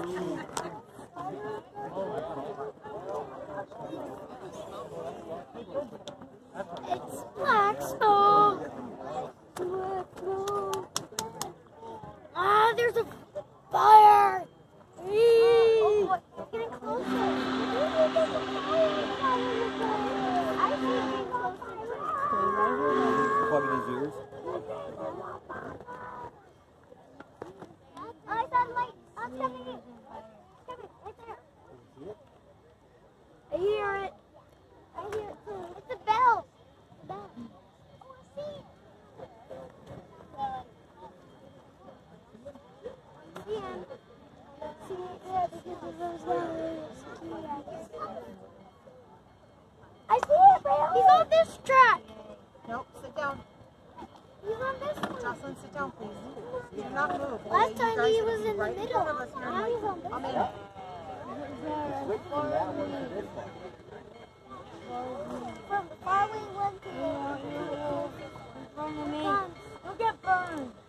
It's Black Smoke. Ah, there's a fire. Oh, boy. It's getting closer. I see it getting closer. Plugging his ears. I saw the light. I'm stepping in. Stepping right there. I hear it. I hear it too. It's the bell. The bell. Oh, I see it. See him. See it, yeah, because of those letters. I see it, right? He's on this track. Nope, sit down. He's on this one. Jocelyn, sit down, please. Do not move. Last time he was in the middle. Now he's on this I'm one. in. From the far away one to the... Don't get burned.